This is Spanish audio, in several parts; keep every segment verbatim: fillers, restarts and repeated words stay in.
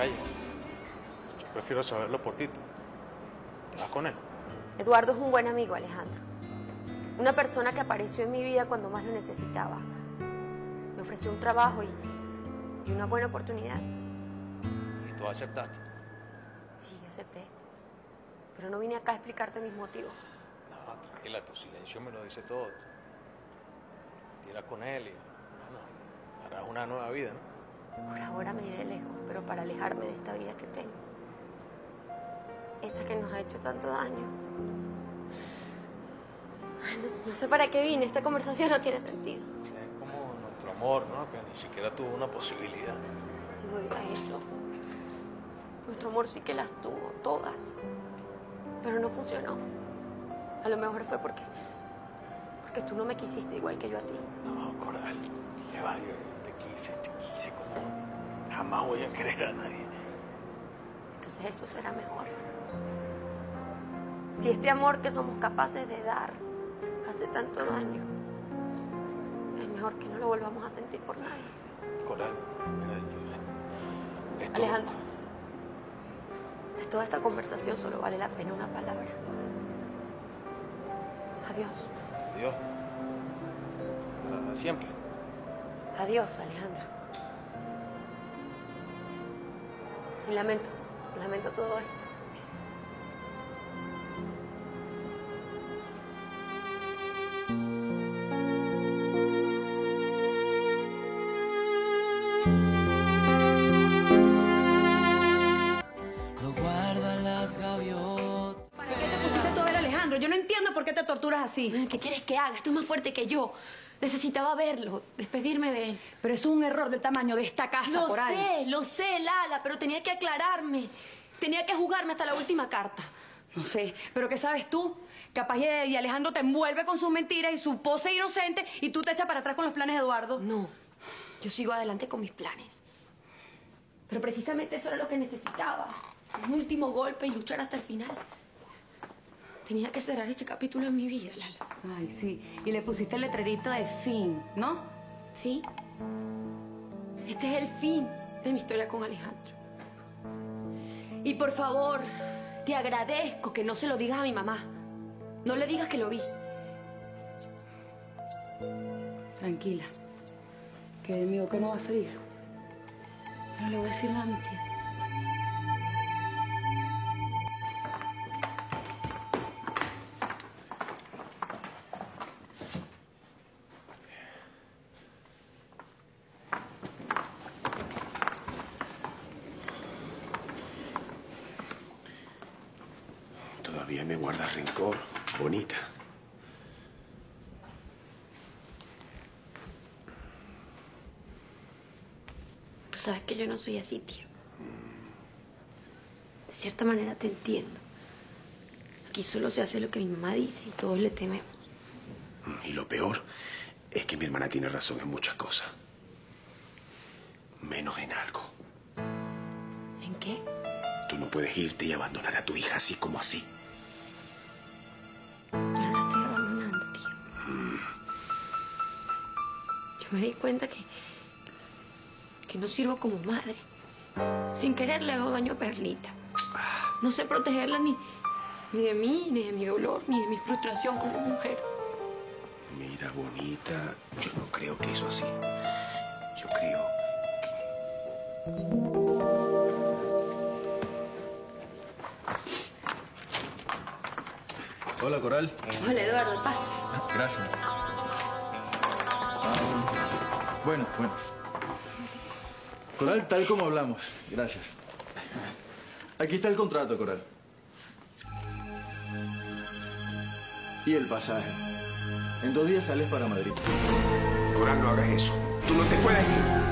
calle. Yo prefiero saberlo por ti. ¿Te vas con él? Eduardo es un buen amigo, Alejandro. Una persona que apareció en mi vida cuando más lo necesitaba. Me ofreció un trabajo y, y una buena oportunidad. ¿Y tú aceptaste? Sí, acepté. Pero no vine acá a explicarte mis motivos. No, tranquila, tu silencio me lo dice todo. Te irás con él y, bueno, harás una nueva vida, ¿no? Por ahora me iré lejos, pero para alejarme de esta vida que tengo. Esta que nos ha hecho tanto daño. Ay, no, no sé para qué vine, esta conversación no tiene sentido. Es como nuestro amor, ¿no? Que ni siquiera tuvo una posibilidad. No digas eso. Nuestro amor sí que las tuvo, todas. Pero no funcionó. A lo mejor fue porque... porque tú no me quisiste igual que yo a ti. No, Coral, que va, yo te quise, te quise como jamás voy a querer a nadie. Entonces eso será mejor. Si este amor que somos capaces de dar hace tanto daño, es mejor que no lo volvamos a sentir por nadie. Coral, mira, yo... Esto... Alejandro, de toda esta conversación solo vale la pena una palabra. Adiós. Adiós. Para siempre. Adiós, Alejandro. Y lamento, lamento todo esto. ¿Para qué te pusiste tú a ver a Alejandro? Yo no entiendo por qué te torturas así. ¿Qué quieres que haga? Esto es más fuerte que yo. Necesitaba verlo, despedirme de él. Pero es un error del tamaño de esta casa, Lo Coral. sé, lo sé, Lala, pero tenía que aclararme. Tenía que jugarme hasta la última carta. No sé, pero ¿qué sabes tú? Capaz y y Alejandro te envuelve con sus mentiras y su pose inocente y tú te echas para atrás con los planes de Eduardo. No, yo sigo adelante con mis planes. Pero precisamente eso era lo que necesitaba. Un último golpe y luchar hasta el final. Tenía que cerrar este capítulo en mi vida, Lala. Ay, sí. Y le pusiste el letrerito de fin, ¿no? ¿Sí? Este es el fin de mi historia con Alejandro. Y por favor, te agradezco que no se lo digas a mi mamá. No le digas que lo vi. Tranquila. Que de mi boca no va a salir. No le voy a decir nada a mi tía. Todavía me guardas rencor, bonita. Tú sabes que yo no soy así, tío. De cierta manera te entiendo. Aquí solo se hace lo que mi mamá dice y todos le tememos. Y lo peor es que mi hermana tiene razón en muchas cosas. Menos en algo. ¿En qué? Tú no puedes irte y abandonar a tu hija así como así. Yo no la estoy abandonando, tío. Mm. Yo me di cuenta que... que no sirvo como madre. Sin querer le hago daño a Perlita. No sé protegerla ni, ni de mí, ni de mi dolor, ni de mi frustración como mujer. Mira, bonita, yo no creo que eso así. Yo creo que... Hola, Coral. Hola, Eduardo, pasa. Gracias. Bueno, bueno. Coral, tal como hablamos. Gracias. Aquí está el contrato, Coral. Y el pasaje. En dos días sales para Madrid. Coral, no hagas eso. Tú no te puedes ir.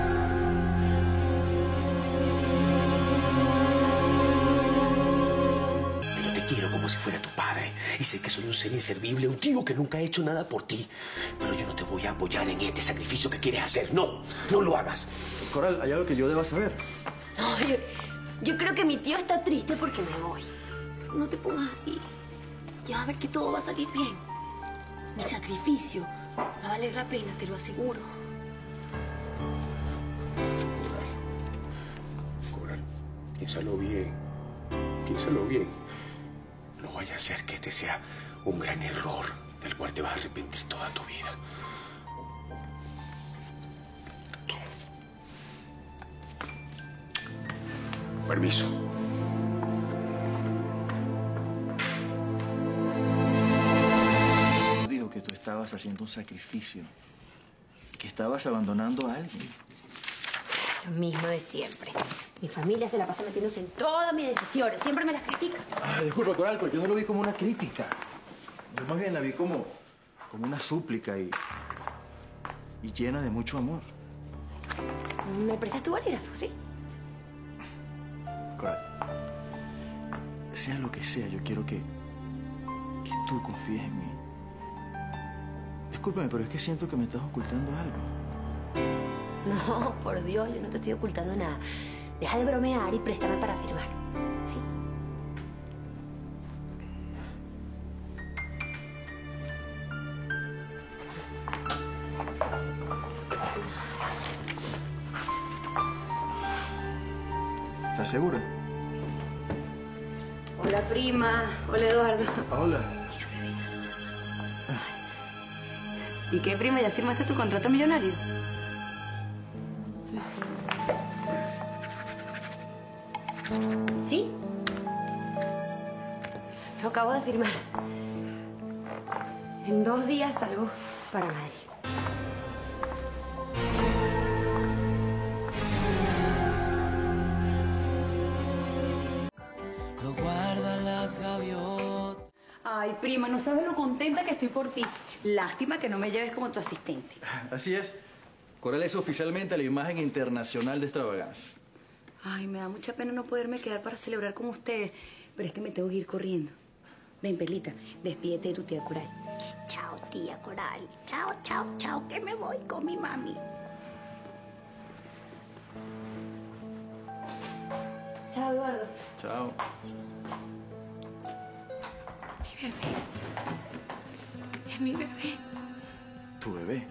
Quiero como si fuera tu padre. Y sé que soy un ser inservible, un tío que nunca ha hecho nada por ti. Pero yo no te voy a apoyar en este sacrificio que quieres hacer. No, no lo hagas. Coral, hay algo que yo deba saber. No, yo, yo creo que mi tío está triste porque me voy. No te pongas así. Ya vas a ver que todo va a salir bien. Mi sacrificio va a valer la pena, te lo aseguro. Coral. Coral. Piénsalo bien. Piénsalo bien. No vaya a ser que este sea un gran error del cual te vas a arrepentir toda tu vida. Permiso. Dijo que tú estabas haciendo un sacrificio, que estabas abandonando a alguien. Lo mismo de siempre. Mi familia se la pasa metiéndose en todas mis decisiones. Siempre me las critica. Ah, disculpa, Coral, pero yo no lo vi como una crítica. Yo más bien la vi como, como una súplica y, y llena de mucho amor. ¿Me prestas tu bolígrafo, sí? Coral, sea lo que sea, yo quiero que, que tú confíes en mí. Discúlpame, pero es que siento que me estás ocultando algo. No, por Dios, yo no te estoy ocultando nada. Deja de bromear y préstame para firmar. ¿Sí? ¿Estás segura? Hola, prima. Hola, Eduardo. Hola. ¿Y qué, prima? ¿Ya firmaste tu contrato millonario? ¿Sí? Lo acabo de firmar. En dos días salgo para Madrid. Lo guardan las gaviotas. Ay, prima, no sabes lo contenta que estoy por ti. Lástima que no me lleves como tu asistente. Así es. Coral es oficialmente la imagen internacional de Extravaganza. Ay, me da mucha pena no poderme quedar para celebrar con ustedes, pero es que me tengo que ir corriendo. Ven, Perlita, despídete de tu tía Coral. Chao, tía Coral. Chao, chao, chao, que me voy con mi mami. Chao, Eduardo. Chao. Mi bebé. Es mi bebé. ¿Tu bebé?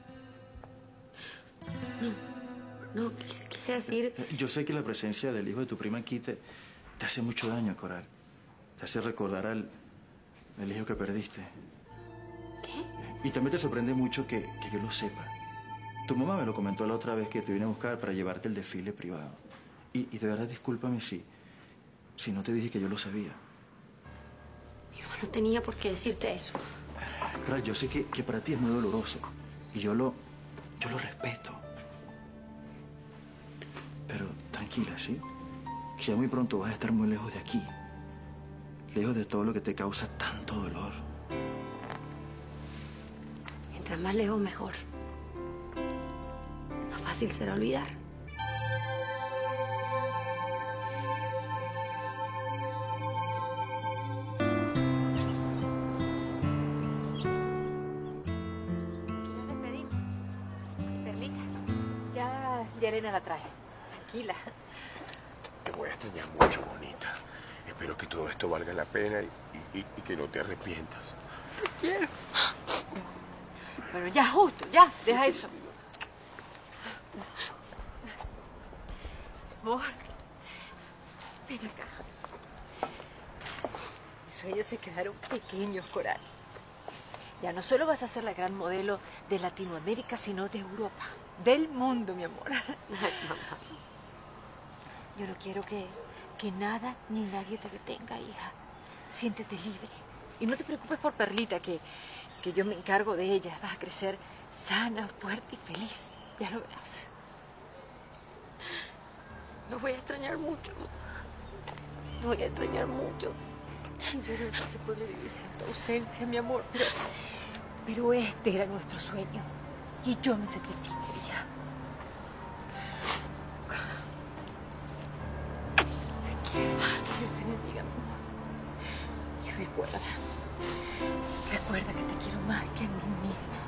No, quise, quise decir... Yo sé que la presencia del hijo de tu prima aquí te, te hace mucho daño, Coral. Te hace recordar al, al hijo que perdiste. ¿Qué? Y también te sorprende mucho que, que yo lo sepa. Tu mamá me lo comentó la otra vez que te vine a buscar para llevarte el desfile privado. Y, y de verdad, discúlpame si, si no te dije que yo lo sabía. Mi mamá no tenía por qué decirte eso. Coral, yo sé que, que para ti es muy doloroso. Y yo lo, yo lo respeto. Pero tranquila, ¿sí? Que ya muy pronto vas a estar muy lejos de aquí. Lejos de todo lo que te causa tanto dolor. Mientras más lejos, mejor. Más fácil será olvidar. Aquí nos despedimos. Perlita, ya, ya Elena la trae. Tranquila. Te voy a extrañar mucho, bonita. Espero que todo esto valga la pena y, y- y que no te arrepientas. Te quiero. Pero ya, justo, ya, deja eso. Amor, ven acá. Mis sueños se quedaron pequeños, Coral. Ya no solo vas a ser la gran modelo de Latinoamérica, sino de Europa, del mundo, mi amor. Ay, mamá. Yo no quiero que, que nada ni nadie te detenga, hija. Siéntete libre. Y no te preocupes por Perlita, que, que yo me encargo de ella. Vas a crecer sana, fuerte y feliz. Ya lo verás. Los voy a extrañar mucho. Los voy a extrañar mucho. Yo no sé si se puede vivir sin tu ausencia, mi amor, pero, pero este era nuestro sueño. Y yo me sacrifiqué, hija. Te quiero. Dios te bendiga, mi amor. Y recuerda, recuerda que te quiero más que a mí misma.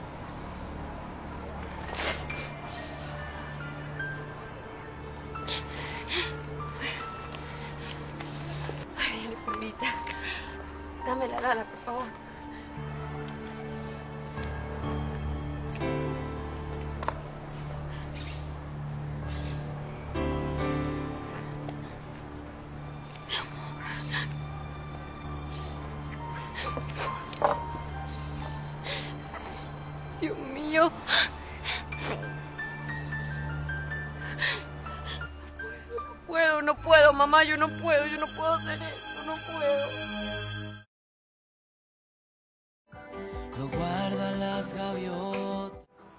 Ay, Perlita. Dame la lala, por favor. mío. No puedo, no puedo, mamá, yo no puedo, yo no puedo hacer esto, no puedo. Lo guardan las gaviotas.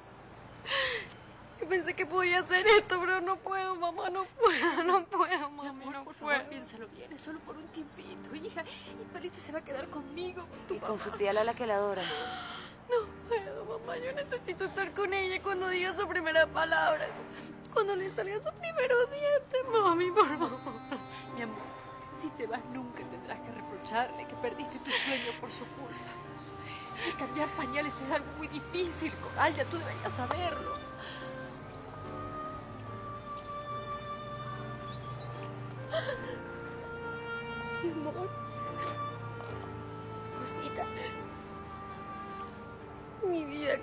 Yo pensé que podía hacer esto, pero no puedo, mamá, no puedo, no puedo, mami, Amor, no por puedo. favor, piénsalo bien, es solo por un tiempito, hija. Y Perlita se va a quedar conmigo, con tu Y con papá. su tía Lala que la adora. No puedo, mamá, yo necesito estar con ella cuando diga su primera palabra, cuando le salgan sus primeros dientes, mami, por favor. Mi amor, si te vas nunca tendrás que reprocharle que perdiste tu sueño por su culpa. Y cambiar pañales es algo muy difícil, Coral, ya tú deberías saberlo. Mi amor, cosita, mi vida,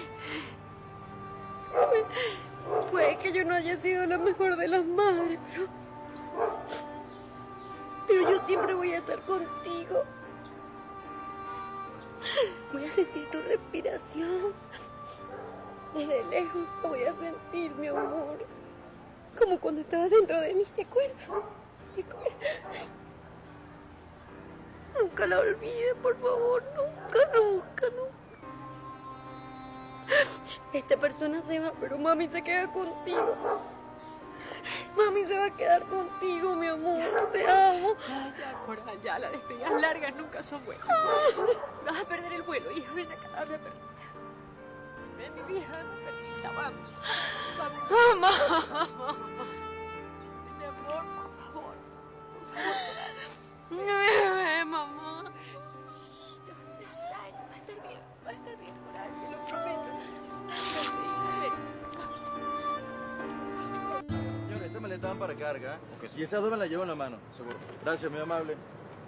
puede, puede que yo no haya sido la mejor de las madres, pero, pero yo siempre voy a estar contigo. Voy a sentir tu respiración. Desde lejos la voy a sentir, mi amor. Como cuando estabas dentro de mí, ¿te acuerdas? ¿Te acuerdas? Nunca la olvides, por favor. Nunca, nunca, nunca. Esta persona se va, pero mami se queda contigo. Mami se va a quedar contigo, mi amor. Te amo. Ya, ya, Coral, ya, las despedidas largas nunca son buenas. Vas a perder el vuelo, hija, ven acá, dame a Perlita. Ven, mi vida, dame a Perlita, vamos. Vamos. Mamá. Mi amor, por favor. Por favor, Coral. Bebé, mamá. Ya, ya, ya, va a estar bien, va a estar bien, Coral, te lo prometo. Ven, ven. Señor, esta maleta van para carga, ¿eh? Y esas dos me las llevo en la mano, seguro. Gracias, muy amable.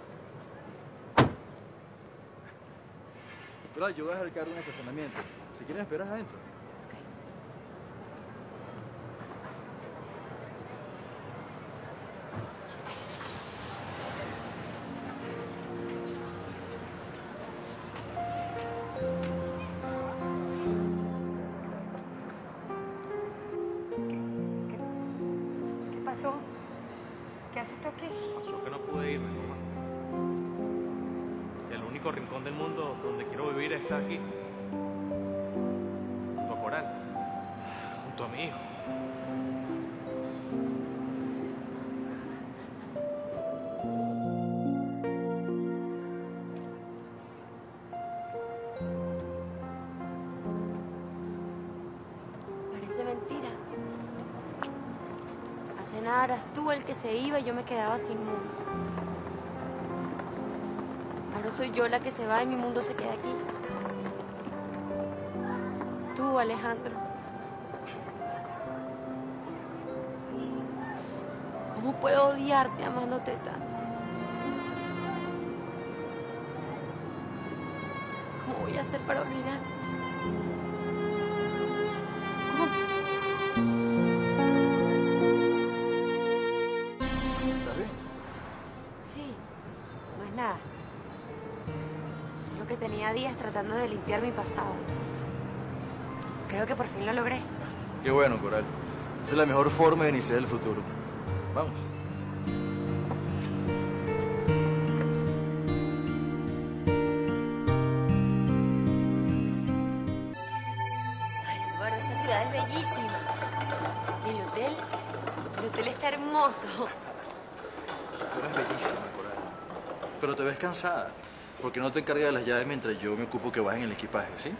Claro, yo voy a dejar el carro en el estacionamiento. Si quieren, esperas adentro. ¿Qué pasó? ¿Qué haces tú aquí? Pasó que no pude irme, mamá. El único rincón del mundo donde quiero vivir está aquí. Junto a Coral. Junto a mi hijo. Parece mentira. Hace nada eras tú el que se iba y yo me quedaba sin mundo. Ahora soy yo la que se va y mi mundo se queda aquí. Tú, Alejandro. ¿Cómo puedo odiarte amándote tanto? ¿Cómo voy a hacer para olvidarte? ¿Cómo? ¿Estás bien? Sí, no es nada. Solo que tenía días tratando de limpiar mi pasado. Creo que por fin lo logré. Qué bueno, Coral. Esa es la mejor forma de iniciar el futuro. Vamos. Ay, Eduardo, esta ciudad es bellísima. Y el hotel, el hotel está hermoso. Tú eres bellísima, Coral. Pero te ves cansada. ¿Por qué no te encargas de las llaves mientras yo me ocupo que vas en el equipaje, sí?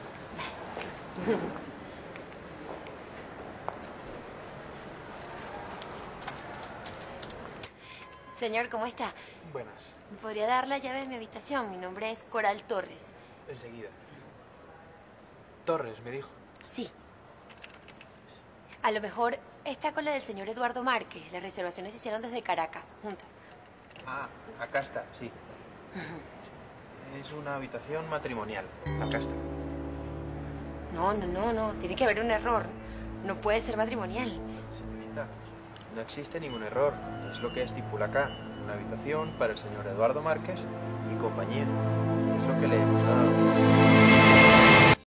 Señor, ¿cómo está? Buenas, ¿Me podría dar la llave de mi habitación? Mi nombre es Coral Torres. enseguida. Torres, me dijo. Sí. A lo mejor está con la del señor Eduardo Márquez. Las reservaciones se hicieron desde Caracas, juntas. Ah, acá está, sí. Es una habitación matrimonial. Acá está. No, no, no, no. Tiene que haber un error. No puede ser matrimonial. Señorita, no existe ningún error. Es lo que estipula acá. Una habitación para el señor Eduardo Márquez y compañía. Es lo que le hemos dado.